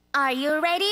Are you ready?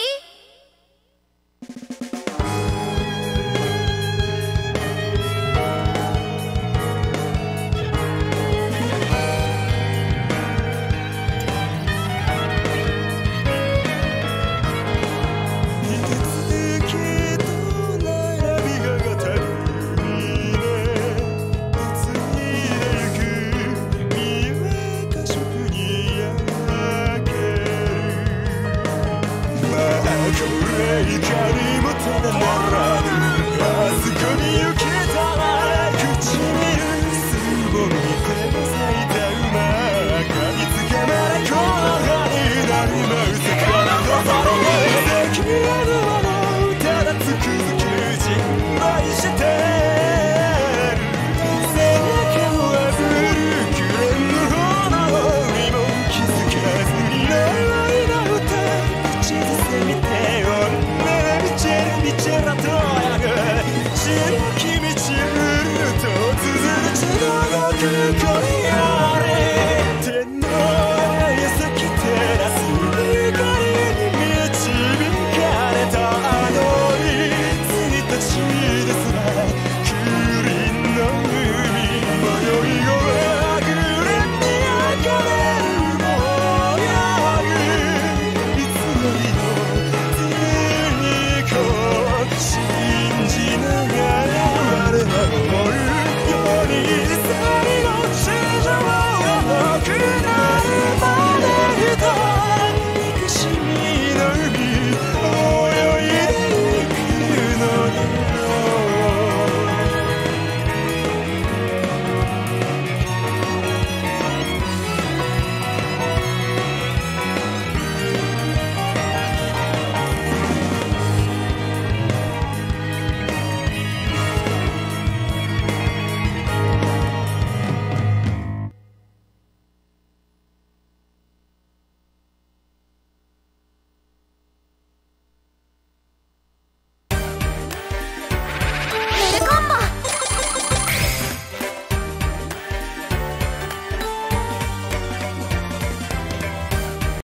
これ以下にもただならぬあそこに行けたら唇すぼみて咲いた馬がいつかまでこの葉になりまう魚のそれが咲きあるものただつくづく人愛してる背中を炙る紅の炎にも気づかずに呪いの歌口ずせみてビチェラと